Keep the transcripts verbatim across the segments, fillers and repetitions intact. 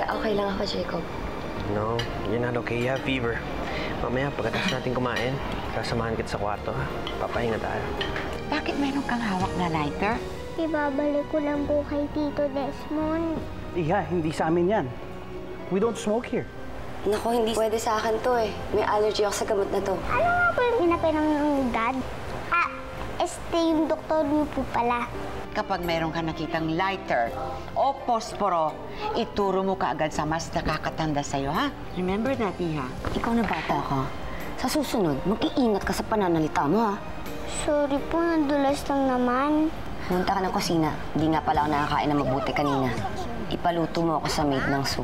okay lang ako, Jacob. No, you're not okay. You have fever. Mamaya, pagkatapos natin kumain, sasamahan kita sa kwarto, ha? Papahinga tayo. Bakit meron kang hawak na lighter? Ibabalik ko lang po kay Tito Desmond. Iha, hindi sa amin yan. We don't smoke here. Naku, hindi pwede sa akin to eh. May allergy ako sa gamot na to. Ano nga po yung hinapin ng dad? Ah, este yung doktor niyo po pala. Kapag meron ka nakitang lighter o posporo, ituro mo kaagad sa mas nakakatanda sa'yo, ha? Remember that, Iha? Ikaw na bata ka. Sa susunod, mag-iingat ka sa pananalita mo, ha? Sorry po, nadulas lang naman. Punta ka ng kusina. Hindi nga pala ako nakakain na mabuti kanina. Ipaluto mo ako sa maid ng soup.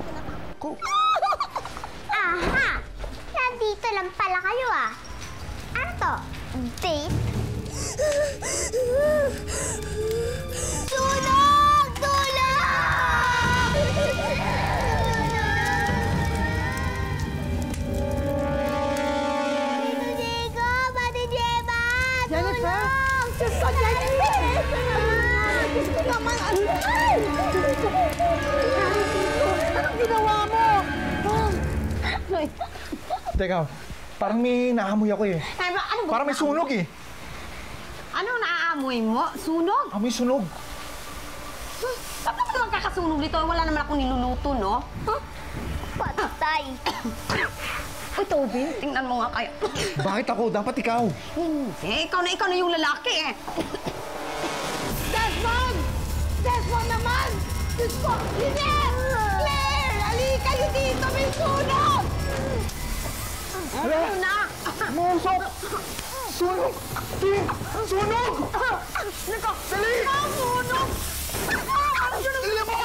Aha! Nandito lang pala kayo, ah. Ano to? Date? Tulong! Tulong! Tito Diego! Mati Jeba! Jennifer! Tulong! Diyos ko, Jennifer! Gusto naman, ano? Anong ginawa mo? Teka, parang may naamoy ako eh. Ay, ba, ano ba? Parang may sunog eh. Ano naaamoy mo? Sunog? Amoy sunog. Ba't naman kakasunod nito? Wala naman akong niluluto, no? Huh? Patay! Uy, Tobin, tingnan mo nga kayo. Bakit ako? Dapat ikaw. Hindi, ikaw na, ikaw na yung lalaki eh. Desmond! Desmond naman! Diyos ko! Lynette! Claire! Ali kayo dito! May sunog! Hala! Ano na? Musok! Sunog! Ting! Sunog! Nako! Dali! Ah, sunog! Ah, Dali mo!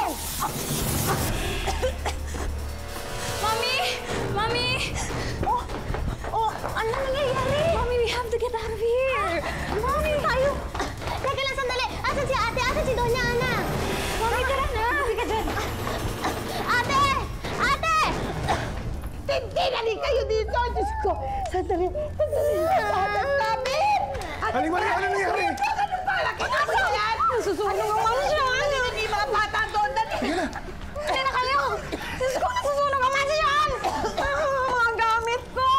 Mami! Mami! Oh! Oh! Ano nangyayari? Mami, we have to get out of here! Mami, tayo! Teka lang, sandali! Asan si ate? Asan si Doña Ana? Mami, tara na! Mami ka dyan! Ate! Ate! Tintin! Ali kayo dito! Diyos ko! Sandali! Sandali! Hanap namin! Aling Maria, ano nangyari? Ano ba? Laki na ba yan? Nasusunog ang mansyon! Hindi mga bata doon! Dali! Sige na! Kaya na kayo! Diyos ko, nasusunog ang mansyon! Ang gamit ko!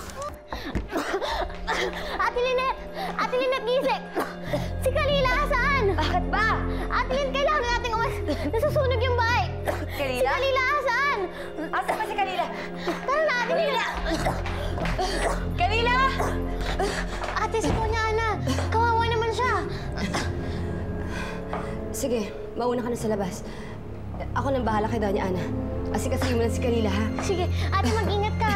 Ate Lynette! Ate Lynette, gising! Si Kalila, saan? Bakit ba? Ate Lynette, kailangan nating umas. Nasusunog yung bahay. Kalila? Si Kalila, saan? Asa ba si Kalila? Tara na, Ate Lynette! Kalila! Ate, si Doña Ana. Kawawa naman siya. Sige, mauna ka na sa labas. Ako nang bahala kay Doña Ana. Asikasuhin mo na si Kalila, ha? Sige, ate, mag-ingat ka.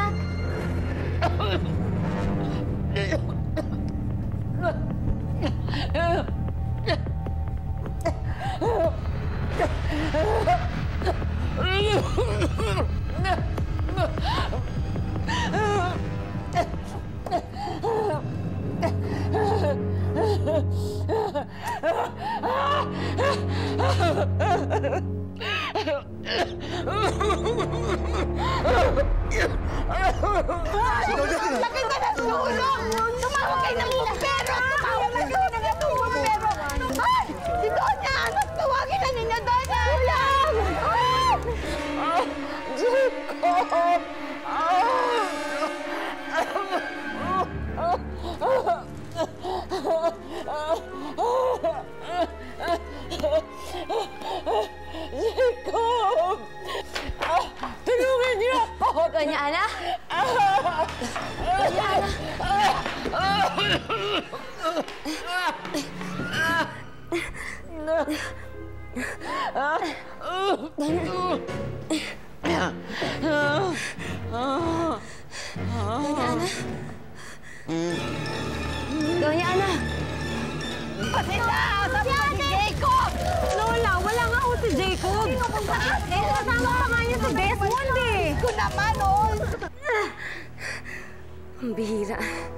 Laki na na sunog! Tumawag kayo ng bumbero! Tumawag na kayo ng bumbero! Ay! Si Doña Ana! Tawagin na ninyo, Doña Ana! Jacob! Jacob! Tulungan niyo ako! Doña Ana? Doña Ana? Doña Ana? Doña Ana? Pati na! Saan si Jacob? Lola, wala nga ako si Jacob. Sino kung saan? Eh, kasama pa nga niya si Desmond eh. Ko naman, oh! Ang bihira.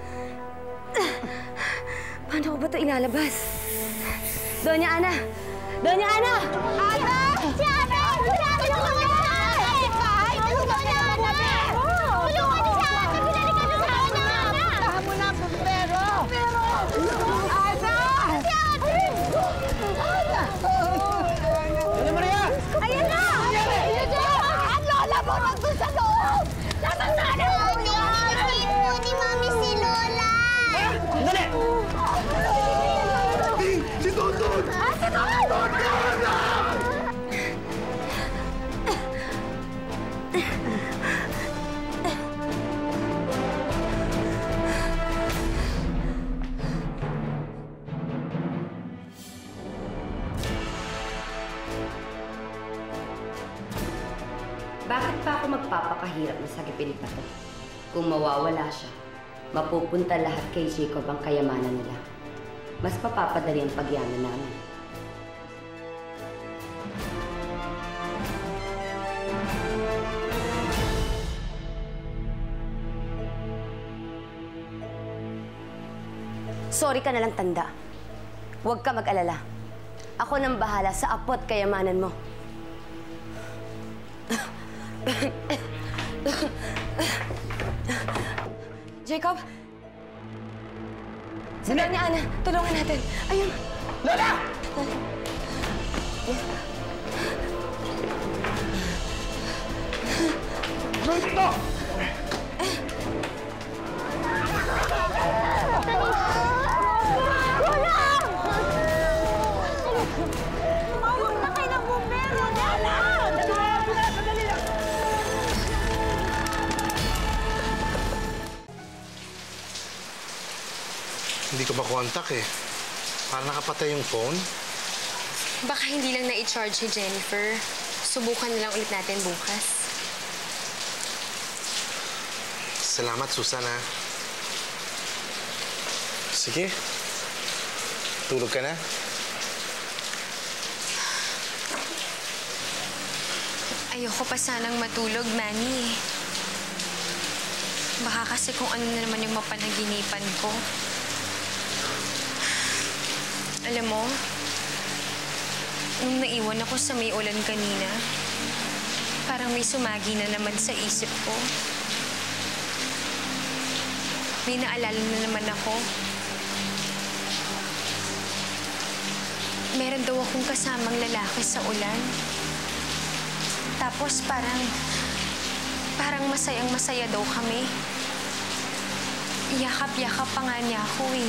Paano ko ba ito ilalabas? Doña Ana! Doña Ana! Ana! Si ate! Si ate! Tulungan niyo si ate! Si Doña Ana! Tulungan niyo si ate! Pinalikan niyo si Doña Ana! Tahan mo na ang bumbero! Pero... Ana! Si ate! Ana! Ano, Maria? Ayan na! Ayan na! ako magpapakahirap na sagipin pa to. Kung mawawala siya, mapupunta lahat kay Jacob ang kayamanan nila. Mas papapadali ang pagyaman namin. Sorry ka na lang, tanda. Huwag ka mag-alala. Ako nang bahala sa apot kayamanan mo. Jacob! Sabi niya, Ana, tulungan natin. Ayun. Lola! Lola! Ito! Hindi ko makontak eh. Parang nakapatay yung phone. Baka hindi lang na-i-charge si Jennifer. Subukan na lang ulit natin bukas. Salamat, Susan, ha? Sige. Tulog ka na. Ayoko pa sanang matulog, Manny. Baka kasi kung ano na naman yung mapanaginipan ko. Alam mo, nung naiwan ako sa may ulan kanina, parang may sumagi na naman sa isip ko. May naalala na naman ako. Meron daw akong kasamang lalaki sa ulan. Tapos parang, parang masayang-masaya daw kami. Yakap-yakap pa nga niya ako eh.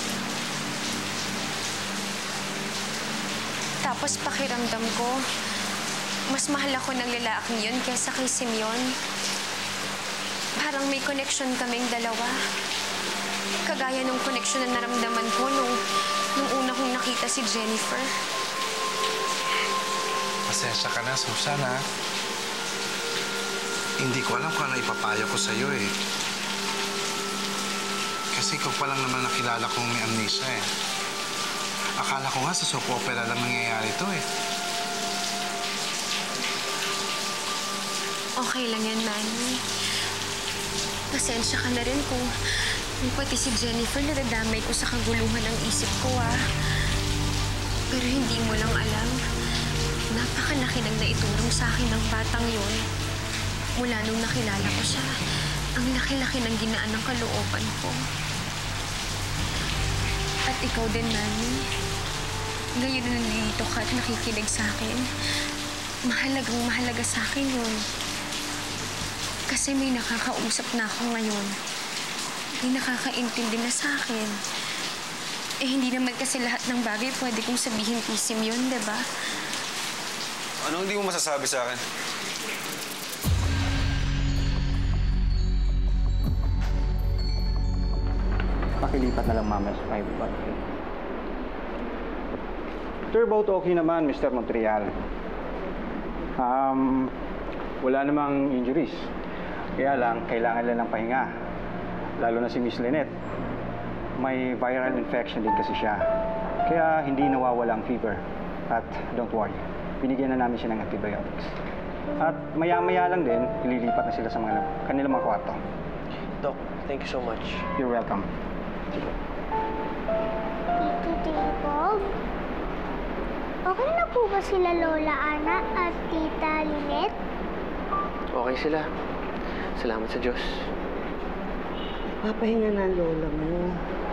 Tapos pakiramdam ko, mas mahal ako ng lalaking yun kaysa kay Simeon. Parang may connection kaming dalawa. Kagaya nung connection na naramdaman ko nung, nung una kong nakita si Jennifer. Pasensya ka na, Susan, ha? Hindi ko alam kung ano ipapayo ko sa'yo, eh. Kasi ikaw pa lang naman nakilala kong may amnesia, eh. Akala ko nga sa soap opera lang nangyayari ito, eh. Okay lang yan, Manny. Pasensya ka na rin kung, kung pati si Jennifer nadadamay ko sa kaguluhan ng isip ko, ah. Pero hindi mo lang alam, napakalaki nang naitulong sa akin ng batang yun. Mula nung nakilala ko siya, ang laki-laki ng ginaan ng kalooban ko. At ikaw din, Manny. Ngayon na nandito ka at nakikinig sa akin, mahalagang mahalaga sa akin yun. Kasi may nakakausap na ako ngayon. May nakakaintindi na sa akin. Eh, hindi naman kasi lahat ng bagay pwede kong sabihin kay Simeon, di ba? Anong hindi mo masasabi sa akin? Pakilipat na lang mamaya sa five one. Turboat okay naman, Mister Montreal. Um, wala namang injuries. Kaya lang, kailangan lang ng pahinga. Lalo na si Miss Lynette. May viral infection din kasi siya. Kaya hindi nawawala ang fever. At don't worry, binigyan na namin siya ng antibiotics. At maya-maya lang din, ililipat na sila sa mga kanilang mga kwarto. Doc, thank you so much. You're welcome. Tito Jacob? Okay na po ba sila Lola Ana at Tita Lynette? Okay sila. Salamat sa Diyos. Papahinga na ang lola mo.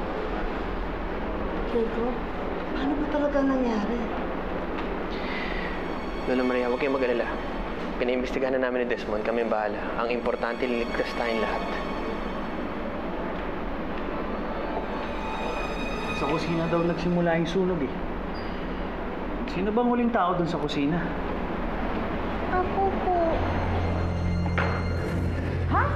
Jacob, paano ba talaga nangyari? Lola Maria, huwag kayong mag-alala. Pinaimbestigahan na namin ni Desmond. Kami ang bahala. Ang importante, liligtas tayong lahat. Sa kusina daw nagsimula yung sunog eh. Sino bang huling tao dun sa kusina? Ako po. Ha?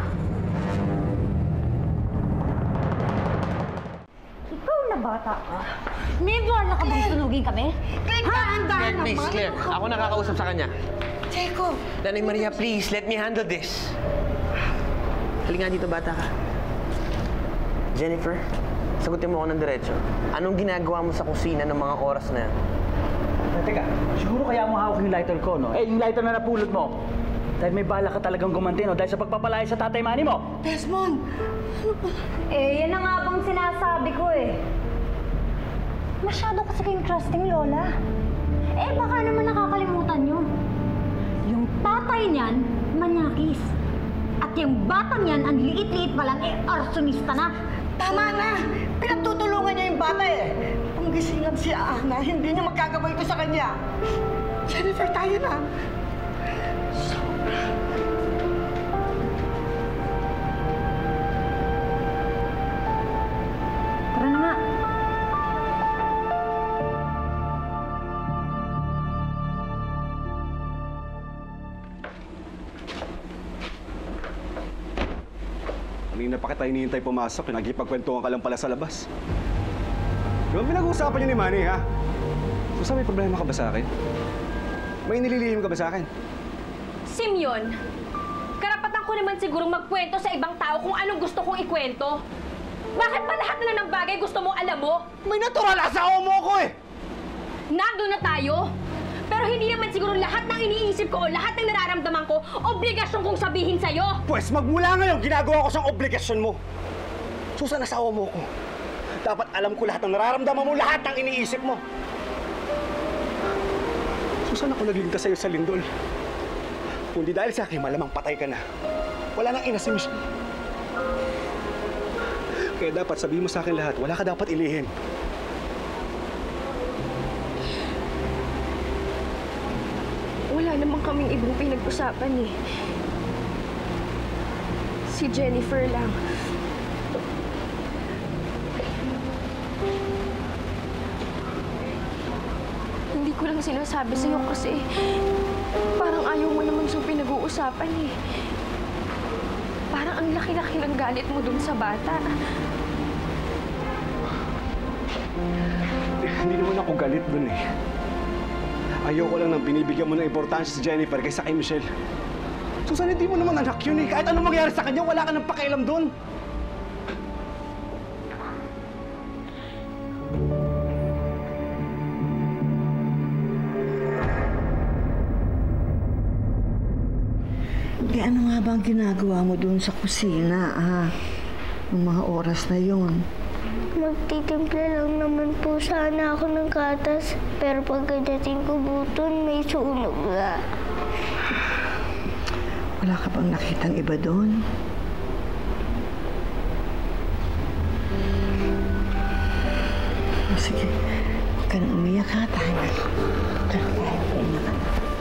Ikaw na bata ka? May bala ka bang sunugin kami? Kaya dahan-dahan naman. Miss Claire, ako nakakausap sa kanya. Jacob! Nanay Maria, please, let me handle this. Halika nga dito, bata ka. Jennifer, sagutin mo ako ng diretso. Anong ginagawa mo sa kusina ng mga oras na yan? Eh, teka, siguro kaya mo hawak yung lighter ko, no? Eh, yung lighter na napulot mo. Dahil may bala ka talagang gumanti, no? Dahil sa pagpapalaya sa tatay mani mo. Desmond! Eh, yan na nga bang sinasabi ko eh. Masyado kasi kayong trusting, Lola. Eh, baka naman nakakalimutan nyo. Yung tatay niyan, manyakis. At yung batang yan, ang liit-liit pa lang, eh, arsonista na. Tama na! Pinagtutulungan niya yung bata eh. Kung gisingan si Ana, hindi niya magkagabay ito sa kanya. Jennifer, tayo na. Tara na nga. Kanina pa kita hinihintay pumasok, nagkipagkwentuhan ka lang pala sa labas. Di ba pinag-uusapan niyo ni Manny, ha? Susa, may problema ka ba sa akin? May nililihim ka ba sa akin? Simeon, karapatan ko naman siguro magkwento sa ibang tao kung anong gusto kong ikwento. Bakit ba lahat na lang ng bagay gusto mong alam mo? May natural asawa mo ako eh! Nandun na tayo. Pero hindi naman siguro lahat ng iniisip ko o lahat ng nararamdaman ko, obligasyon kong sabihin sa'yo. Pues magmula ngayon, ginagawa ko siyang obligasyon mo. Susan, asawa mo ko. Dapat alam ko lahat ng nararamdaman mo, lahat ng iniisip mo. Susan, ako nagligtas sa'yo sa lindol. Kundi dahil sa akin, malamang patay ka na. Wala nang ina si Michelle. Kaya dapat sabihin mo sa akin lahat, wala ka dapat ilihim. Wala naman kaming ibang pinag-usapan eh. Si Jennifer lang. Hindi ko lang sinasabi sa'yo kasi parang ayaw mo naman siyang pinag-uusapan eh. Parang ang laki-laki ng galit mo dun sa bata. Eh, hindi naman ako galit dun eh. Ayoko lang nang binibigyan mo ng importansya si Jennifer kaysa kay Michelle. Susan, hindi mo naman anak yun eh. Kahit anong mangyari sa kanya, wala ka nang pakialam dun. Eh, ano nga bang ginagawa mo doon sa kusina, ha? Ng mga oras na yon. Magtitimpla lang naman po sana ako ng gatas. Pero pagkadating ko buton, may sunog na. Wala ka bang nakitang iba doon? Sige, huwag ka nang umiyak, ha? Tayo na. Tayo na. Tayo na.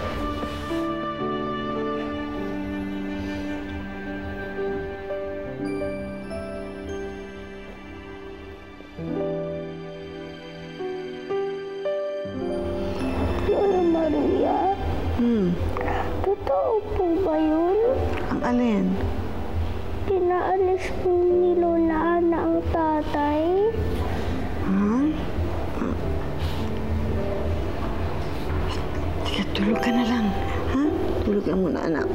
Lola Maria? Hmm. Totoo po ba yun? Ang alin? Pinaalis po ni Lola Ana ang tatay? Ha? Sige, tulog ka na lang. Ha? Tulog ka muna, anak.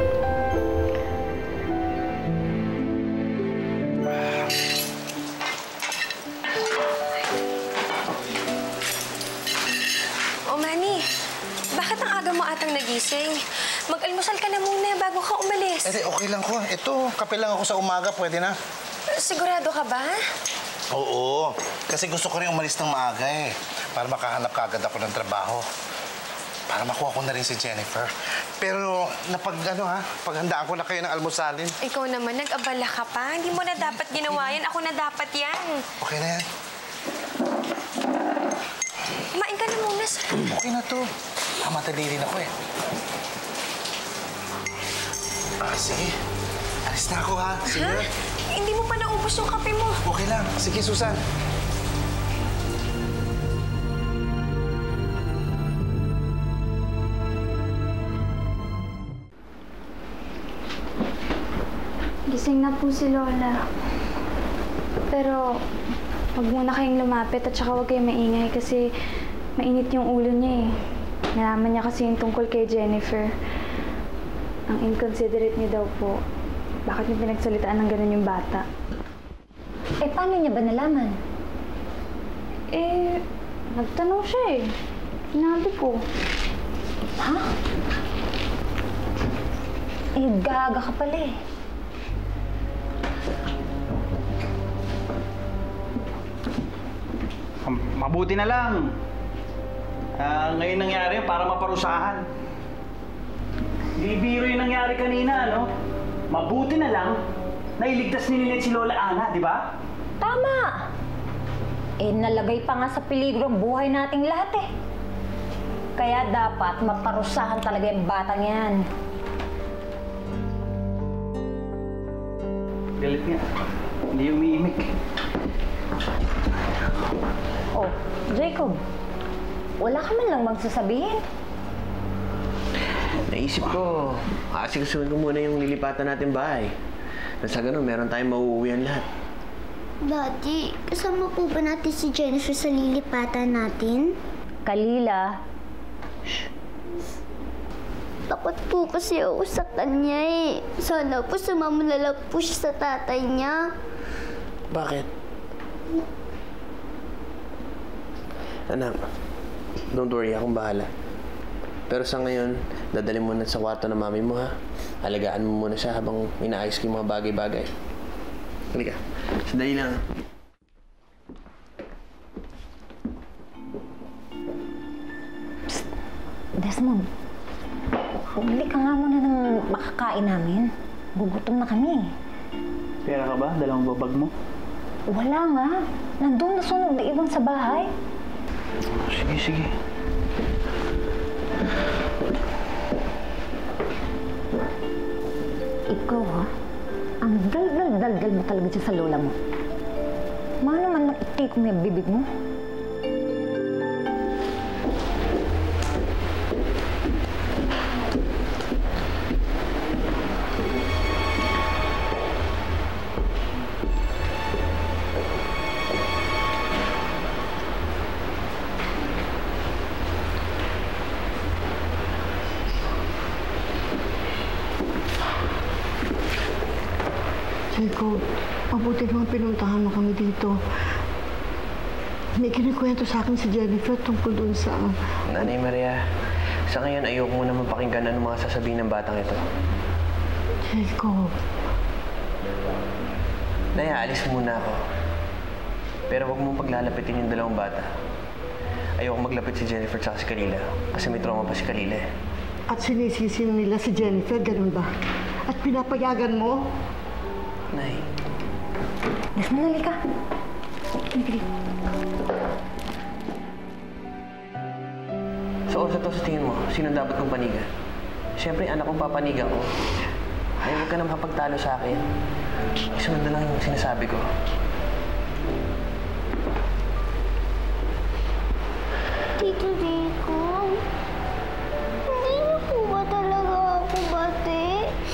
O Manny, bakit ang aga mo atang nagising? Mag-almusal ka na muna bago ka umalis. Eh, okay lang ko. Ito, kape lang ako sa umaga. Pwede na. Sigurado ka ba? Oo. Kasi gusto ko rin umalis ng maaga eh. Para makahanap kaagad ako ng trabaho. Para makuha ko na rin si Jennifer. Pero napag, ano ha, paghandaan ko na kayo ng almusalin. Ikaw naman, nag-abala ka pa. Hindi mo na dapat ginawa yan. Ako na dapat yan. Okay na yan. Kumain ka na muna sa... Okay na to. Mamatali rin ako eh. Ah, sige. Alis na ako ha. Sige. Ha? Hindi mo pa naubos yung kape mo. Okay lang. Sige, Susan. Gising na po si Lola. Pero, wag muna kayong lumapit at saka wag kayong maingay kasi mainit yung ulo niya eh. Nalaman niya kasi yung tungkol kay Jennifer. Ang inconsiderate niya daw po. Bakit niya pinagsalitaan ng ganun yung bata? Eh, paano niya ba nalaman? Eh, nagtanong siya eh. Sinabi ko. Ha? Eh, gaga ka pala eh. Mabuti na lang. Uh, ngayon nangyari para maparusahan. Di biro yung nangyari kanina, no? Mabuti na lang na iligtas ni Lynette si Lola Ana, di ba? Tama! Eh, nalagay pa nga sa peligro ang buhay nating lahat eh. Kaya dapat maparusahan talaga yung batang yan. Galit nga. Hindi umiimik. Oh, Jacob. Wala ka man lang magsasabihin. Naisip ko, asikasuhin ko muna yung lilipatan natin bahay. Nang sa ganun, meron tayong mauuwihan lahat. Daddy, kasama po ba natin si Jennifer sa lilipatan natin? Kalila. Takot po kasi ako sa kanya eh. Sana po sumama na lang po siya sa tatay niya. Bakit? Anak, don't worry, akong bahala. Pero sa ngayon, dadalhin mo na sa kwarto ng mami mo, ha? Alagaan mo muna siya habang inaayos ko yung mga bagay-bagay. Halika, sandali lang. Psst! Desmond, bumili ka nga muna ng makakain namin. Gugutom na kami. Pera ka ba? Dalawang babag mo? Wala nga. Nandun nasunog na iwan sa bahay. Sige, sige. Ikaw, ha? Ang dal-dal-dal-dal mo talaga dyan sa lola mo. Mahal naman nakitik mo yung bibig mo. Jacob, mabuti naman pinuntahan mo kami dito. May kinikwento sa akin si Jennifer tungkol doon sa... Nanay Maria, sa ngayon ayoko mo naman pakinggan ano mga sasabihin ng batang ito. Jacob. Nay, aalis muna ako. Pero huwag mong paglalapitin yung dalawang bata. Ayoko maglapit si Jennifer at si Kalila kasi may trauma pa si Kalila eh. At sinisisi nila si Jennifer, ganun ba? At pinapayagan mo? Nay. Desmond, halika. Sa oras ito, sa tingin mo, sino dapat kong panigan? Siyempre, anak kong papanigan ko. Ay, huwag ka na makapagtalo sa akin. Isunod na lang yung sinasabi ko. Tito Rico, hindi niyo po ba talaga ako bati?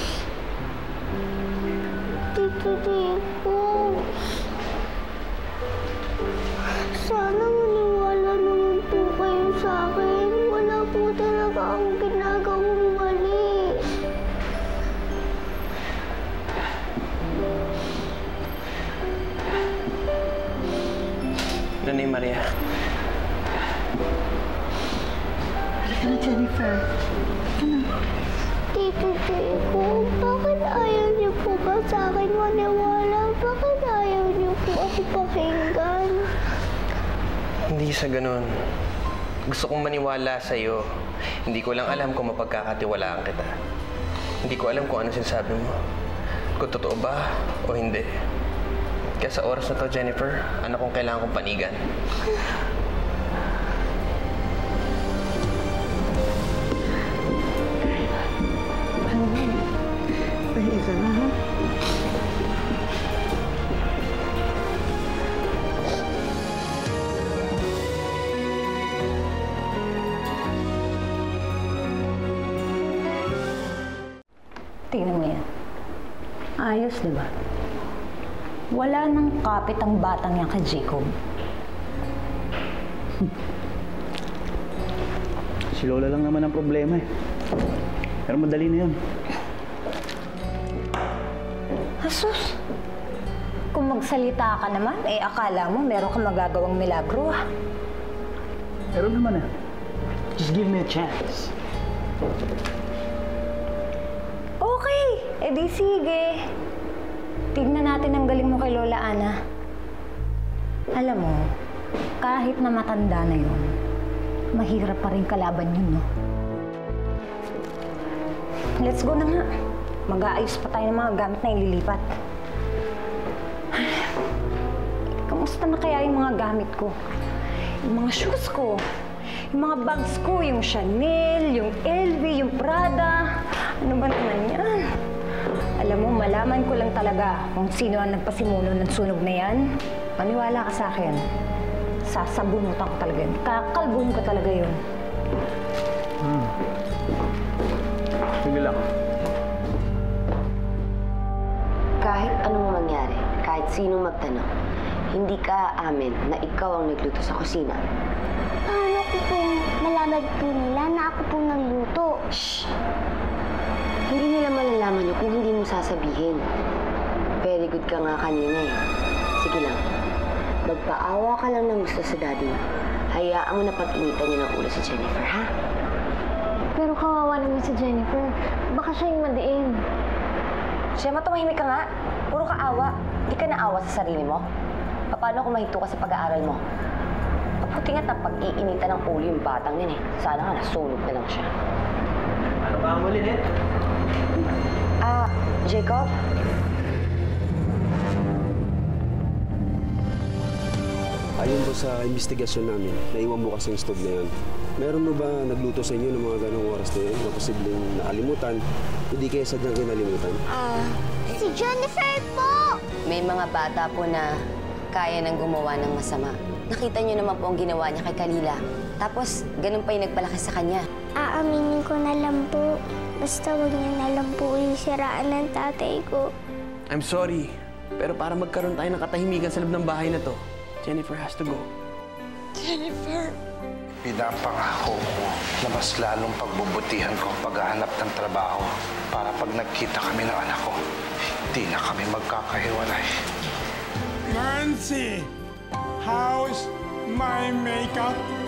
Tito Rico, sana maniwala naman po kayo sa akin. Wala po talaga akong ginagawang mali. Nanay Maria. Halika na, Jennifer. Ano? Tito Rico, bakit ayaw niyo po ba sa akin maniwala? Bakit ayaw niyo po ako pakinggan? Hindi sa ganun. Gusto kong maniwala sa'yo. Hindi ko lang alam kung mapagkakatiwalaan kita. Hindi ko alam kung ano sinasabi mo. Kung totoo ba o hindi. Kaya sa oras na to, Jennifer, ano kung kailangan kong panigan? Pahiga na, ha? Tingnan mo yan. Ayos, di ba? Wala nang kapit ang batang yan kay Jacob. Si Lola lang naman ang problema eh. Pero madali na yun. Asus! Kung magsalita ka naman, eh akala mo meron kang magagawang milagro ah. Meron naman ah. Just give me a chance. Okay, edi sige. Tignan natin ang galing mo kay Lola Ana. Alam mo, kahit na matanda na yun, mahirap pa rin kalaban yun, no? Let's go na nga. Mag-aayos pa tayo ng mga gamit na ililipat. Kamusta na kaya yung mga gamit ko? Yung mga shoes ko, yung mga bags ko, yung Chanel, yung L V, yung Prada. Ano ba naman yan? Alam mo, malaman ko lang talaga kung sino ang nagpasimulo ng sunog na yan. Maniwala ka sa akin. Sasabunutan ko talaga yun. Kakalbun ko talaga yun. Hmm. Sige lang. Kahit anong mangyari, kahit sino magtanong, hindi ka aamin na ikaw ang nagluto sa kusina. Paano ko po malaman po nila na ako po nagluto? Shh! Hindi nila malalaman yun kung hindi mo sasabihin. Very good ka nga kanina eh. Sige lang. Magpaawa ka lang ng gusto sa daddy mo. Hayaan mo na pag-initan niya ng ulo si Jennifer, ha? Pero kawawa naman si Jennifer. Baka siya yung madiin. Siya, tumahimik ka nga. Puro ka awa. Di ka naawa sa sarili mo. Paano kung mahinto ka sa pag-aaral mo? Mabuti nga't na pag-iinitan ng ulo yung batang yun eh. Sana nga nasunog na lang siya. Ano ba ang muli, Net? Ah, Jacob? Ayon po sa investigasyon namin, naiwan mo kasi yung stove na yun. Meron mo ba nagluto sa inyo ng mga ganong oras na yun na posibleng nakalimutan? Hindi kaya sadyang kinalimutan? Ah, si Jennifer po! May mga bata po na kaya nang gumawa ng masama. Nakita niyo naman po ang ginawa niya kay Kalila. Tapos, ganun pa yung nagpalaki sa kanya. Aaminin ko na lang po. Basta huwag niya na lang po yung siraan ng tatay ko. I'm sorry, pero para magkaroon tayo ng katahimikan sa loob ng bahay na to, Jennifer has to go. Jennifer! Pinapangako ko na mas lalong pagbubutihan ko ang paghahanap ng trabaho para pag nagkita kami ng anak ko, hindi na kami magkakahiwalay. Nancy, how's my makeup?